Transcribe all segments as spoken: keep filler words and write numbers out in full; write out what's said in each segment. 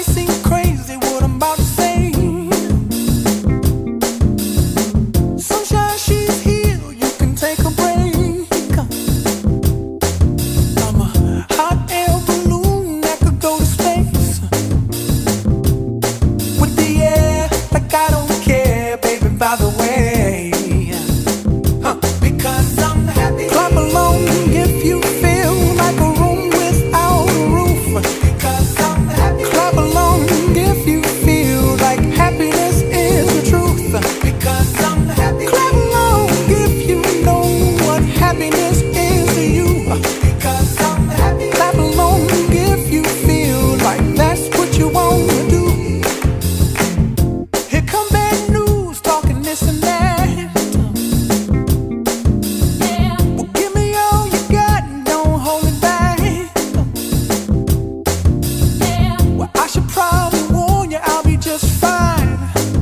seem crazy what I'm about to say. Sunshine, she's here, you can take a break. I'm a hot air balloon that could go to space with the air, like I don't care, baby, by the way. Huh. Because I'm happy. Clap along if you feel like a room without a roof. Because I'm happy. Clap along if you feel like happiness is the truth. Because I'm happy. Clap along if you know what happiness is to you. Because I'm happy. Clap along if you feel like that's what you want to do. Here come bad news, talking this and that. Well, give me all you got and don't hold it back. Well, I should probably warn you, I'll be just fine.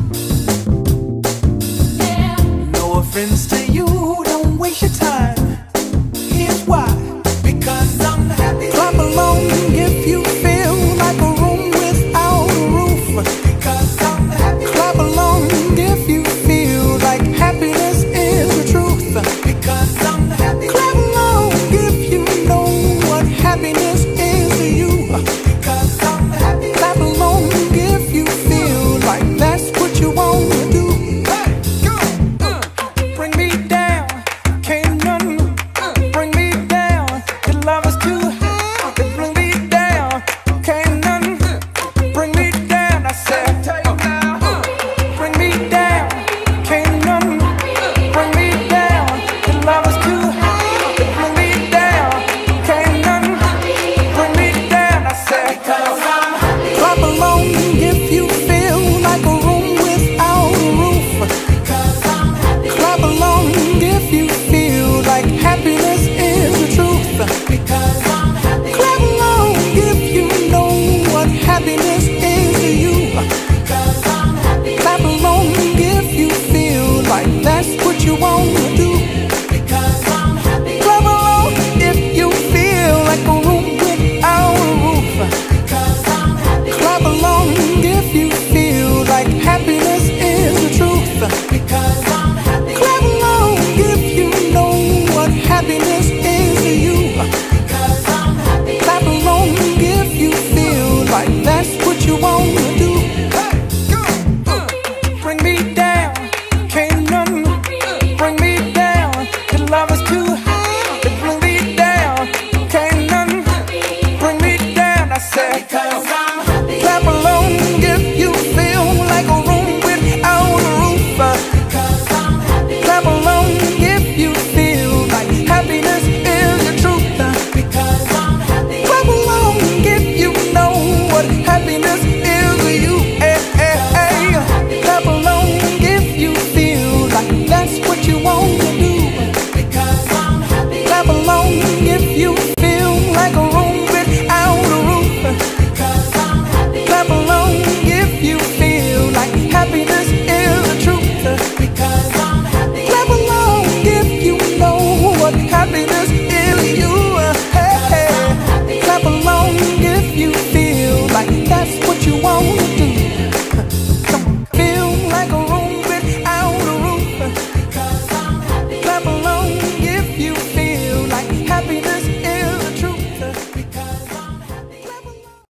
No offense to you, don't waste your time. Here's why. Because I'm happy. Clap along if you feel like a room without a roof. Because I'm happy. Clap along if you feel like happiness is the truth. Because I'm happy. Clap along if you know what happiness is to you. Because I'm happy. Clap along if you feel like that's what you want to do. Hey, go. Uh, bring me down, can't none bring me down. Your love is too high, it bring me down, can't none bring me down. I said, uh, bring me down, can't none bring me down. Your love is too high, it bring me down, can't none bring me down. I said, because I'm happy. Clap along if you feel like a room without a roof. Because I'm happy. Clap along if you feel like happiness is the truth. Because I'm happy. Clap along if you know what happiness is to you. Because I'm happy. Clap along if you feel like that's what you want to do. Because I'm happy. Clap along if you feel like a room without a roof. Because I'm happy. Clap along if you feel like happiness is the truth. Because I'm happy. Clap along if you know what happiness is to you. Because I'm happy. Clap along if you feel like that's what you want to do. Hey, go. Uh, bring me down, can't none bring me down. Your love is too high, it bring me down, can't none bring me down. I said.